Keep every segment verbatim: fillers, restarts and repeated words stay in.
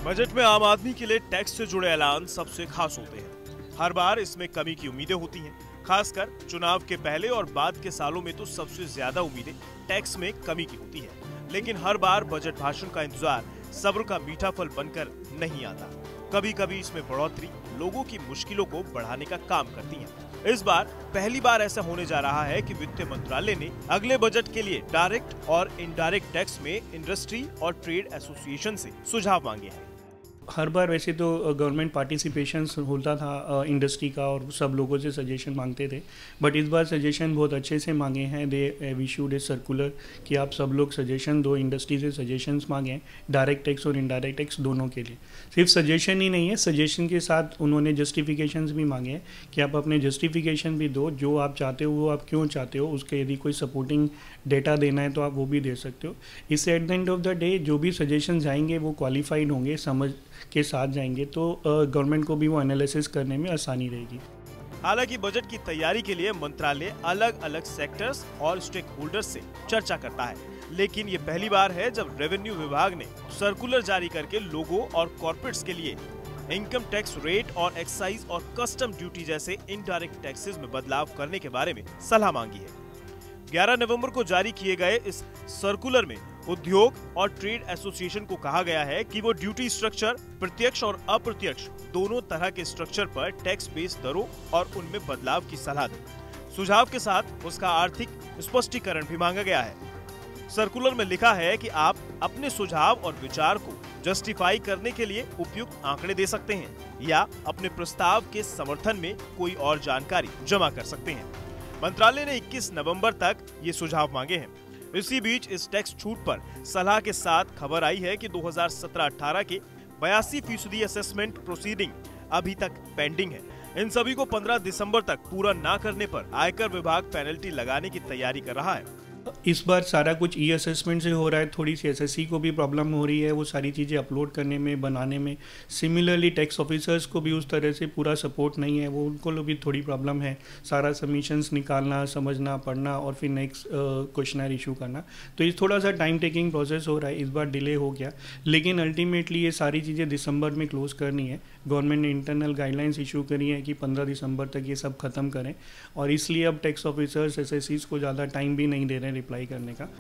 Budget में आम आदमी के लिए टैक्स से जुड़े ऐलान सबसे खास होते हैं। हर बार इसमें कमी की उम्मीदें होती हैं, खासकर चुनाव के पहले और बाद के सालों में तो सबसे ज्यादा उम्मीदें टैक्स में कमी की होती है। लेकिन हर बार बजट भाषण का इंतजार सब्र का मीठा फल बनकर नहीं आता। कभी कभी इसमें बढ़ोतरी लोगों की मुश्किलों को बढ़ाने का काम करती है। इस बार पहली बार ऐसा होने जा रहा है कि वित्त मंत्रालय ने अगले बजट के लिए डायरेक्ट और इनडायरेक्ट टैक्स में इंडस्ट्री और ट्रेड एसोसिएशन से सुझाव मांगे हैं। हर बार वैसे तो गवर्नमेंट पार्टिसिपेशन होता था इंडस्ट्री का और सब लोगों से सजेशन मांगते थे, बट इस बार सजेशन बहुत अच्छे से मांगे हैं। दे इशूड ए सर्कुलर कि आप सब लोग सजेशन दो, इंडस्ट्री से सजेशंस मांगे डायरेक्ट टैक्स और इनडायरेक्ट टैक्स दोनों के लिए। सिर्फ सजेशन ही नहीं है, सजेशन के साथ उन्होंने जस्टिफिकेशंस भी मांगे हैं कि आप अपने जस्टिफिकेशन भी दो, जो आप चाहते हो वो आप क्यों चाहते हो, उसके यदि कोई सपोर्टिंग डेटा देना है तो आप वो भी दे सकते हो। इससे at the end of the day जो भी सजेशन जाएंगे वो क्वालिफाइड होंगे, समझ के साथ जाएंगे, तो गवर्नमेंट को भी वो एनालिसिस करने में आसानी रहेगी। हालांकि बजट की तैयारी के लिए मंत्रालय अलग अलग सेक्टर्स और स्टेक होल्डर्स से चर्चा करता है, लेकिन ये पहली बार है जब रेवेन्यू विभाग ने सर्कुलर जारी करके लोगों और कॉर्पोरेट्स के लिए इनकम टैक्स रेट और एक्साइज और कस्टम ड्यूटी जैसे इनडायरेक्ट टैक्सेस में बदलाव करने के बारे में सलाह मांगी है। ग्यारह नवंबर को जारी किए गए इस सर्कुलर में उद्योग और ट्रेड एसोसिएशन को कहा गया है कि वो ड्यूटी स्ट्रक्चर प्रत्यक्ष और अप्रत्यक्ष दोनों तरह के स्ट्रक्चर पर टैक्स बेस दरों और उनमें बदलाव की सलाह दे। सुझाव के साथ उसका आर्थिक स्पष्टीकरण भी मांगा गया है। सर्कुलर में लिखा है कि आप अपने सुझाव और विचार को जस्टिफाई करने के लिए उपयुक्त आंकड़े दे सकते हैं या अपने प्रस्ताव के समर्थन में कोई और जानकारी जमा कर सकते हैं। मंत्रालय ने इक्कीस नवंबर तक ये सुझाव मांगे हैं। इसी बीच इस टैक्स छूट पर सलाह के साथ खबर आई है कि दो हज़ार सत्रह अठारह के बयासी फीसदी असेसमेंट प्रोसीडिंग अभी तक पेंडिंग है। इन सभी को पंद्रह दिसंबर तक पूरा ना करने पर आयकर विभाग पेनल्टी लगाने की तैयारी कर रहा है। इस बार सारा कुछ ई असेसमेंट से हो रहा है, थोड़ी सी एसएससी को भी प्रॉब्लम हो रही है वो सारी चीज़ें अपलोड करने में, बनाने में। सिमिलरली टैक्स ऑफिसर्स को भी उस तरह से पूरा सपोर्ट नहीं है, वो उनको भी थोड़ी प्रॉब्लम है सारा सबमिशंस निकालना, समझना, पढ़ना और फिर नेक्स्ट क्वेश्चनर इशू करना। तो ये थोड़ा सा टाइम टेकिंग प्रोसेस हो रहा है, इस बार डिले हो गया, लेकिन अल्टीमेटली ये सारी चीज़ें दिसंबर में क्लोज करनी है। गवर्नमेंट ने इंटरनल गाइडलाइंस इशू करी है कि पंद्रह दिसंबर तक ये सब खत्म करें, और इसलिए अब टैक्स ऑफिसर्स एसएससीज को ज़्यादा टाइम भी नहीं दे रहे रिप्लाई करने का।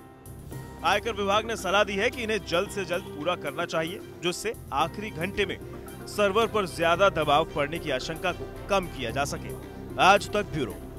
आयकर विभाग ने सलाह दी है कि इन्हें जल्द से जल्द पूरा करना चाहिए, जिससे आखिरी घंटे में सर्वर पर ज्यादा दबाव पड़ने की आशंका को कम किया जा सके। आज तक ब्यूरो।